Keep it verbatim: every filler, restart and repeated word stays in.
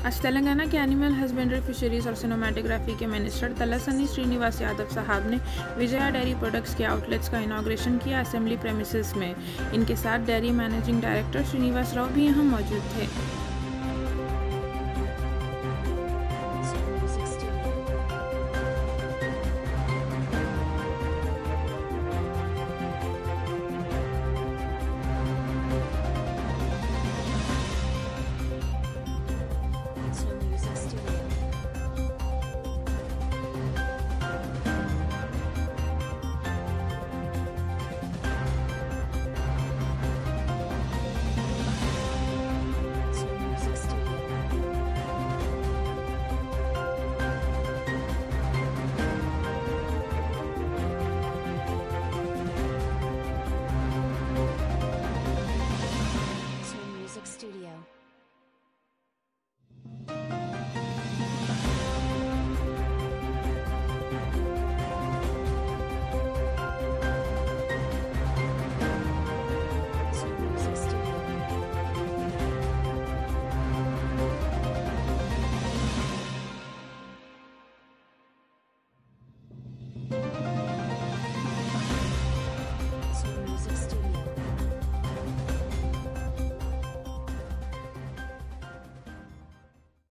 आज तेलंगाना के animal husbandry, fisheries और सिनेमेटोग्राफी के मिनिस्टर तलसानी श्रीनिवास यादव साहब ने विजया डेयरी प्रोडक्ट्स के आउटलेट्स का इनॉग्रेशन किया असेंबली प्रेमिसेस में। इनके साथ dairy managing director Srinivas Rao भी यहाँ मौजूद थे।